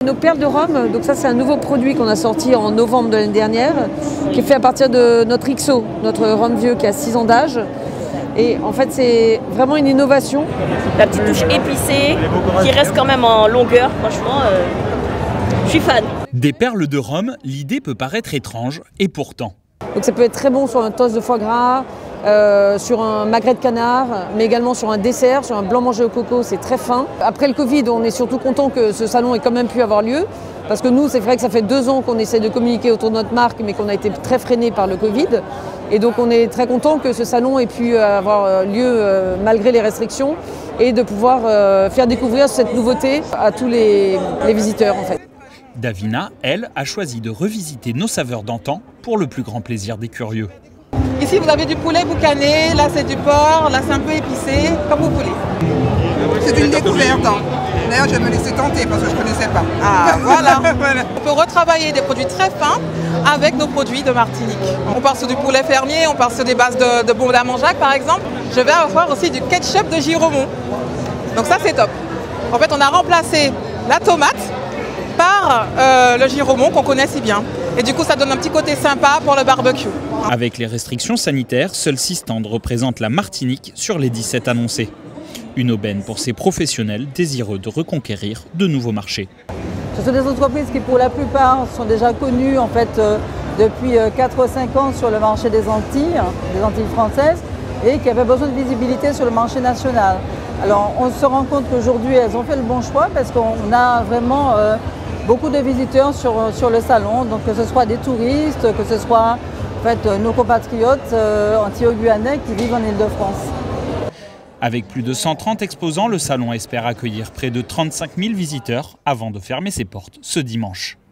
Nos perles de rhum, donc ça c'est un nouveau produit qu'on a sorti en novembre de l'année dernière, qui est fait à partir de notre XO, notre rhum vieux qui a 6 ans d'âge. Et en fait c'est vraiment une innovation. La petite touche épicée qui reste quand même en longueur, franchement, je suis fan. Des perles de rhum, l'idée peut paraître étrange et pourtant. Donc ça peut être très bon sur un toast de foie gras, sur un magret de canard, mais également sur un dessert, sur un blanc mangé au coco, c'est très fin. Après le Covid, on est surtout content que ce salon ait quand même pu avoir lieu, parce que nous, c'est vrai que ça fait 2 ans qu'on essaie de communiquer autour de notre marque, mais qu'on a été très freiné par le Covid. Et donc on est très content que ce salon ait pu avoir lieu malgré les restrictions et de pouvoir faire découvrir cette nouveauté à tous les visiteurs en fait. Davina, elle, a choisi de revisiter nos saveurs d'antan pour le plus grand plaisir des curieux. Ici vous avez du poulet boucané, là c'est du porc, là c'est un peu épicé, comme vous voulez. C'est une découverte. D'ailleurs je vais me laisser tenter parce que je ne connaissais pas. Ah voilà. On peut retravailler des produits très fins avec nos produits de Martinique. On part sur du poulet fermier, on part sur des bases de baume d'Amanjac par exemple. Je vais avoir aussi du ketchup de Giromont. Donc ça c'est top. En fait on a remplacé la tomate par le Giromont qu'on connaît si bien. Et du coup ça donne un petit côté sympa pour le barbecue. Avec les restrictions sanitaires, seuls 6 stands représentent la Martinique sur les 17 annoncés. Une aubaine pour ces professionnels désireux de reconquérir de nouveaux marchés. Ce sont des entreprises qui pour la plupart sont déjà connues en fait, depuis 4 ou 5 ans sur le marché des Antilles françaises et qui avaient besoin de visibilité sur le marché national. Alors on se rend compte qu'aujourd'hui elles ont fait le bon choix parce qu'on a vraiment beaucoup de visiteurs sur le salon, donc que ce soit des touristes, que ce soit en fait, nos compatriotes antilo-guyanais qui vivent en Île-de-France. Avec plus de 130 exposants, le salon espère accueillir près de 35 000 visiteurs avant de fermer ses portes ce dimanche.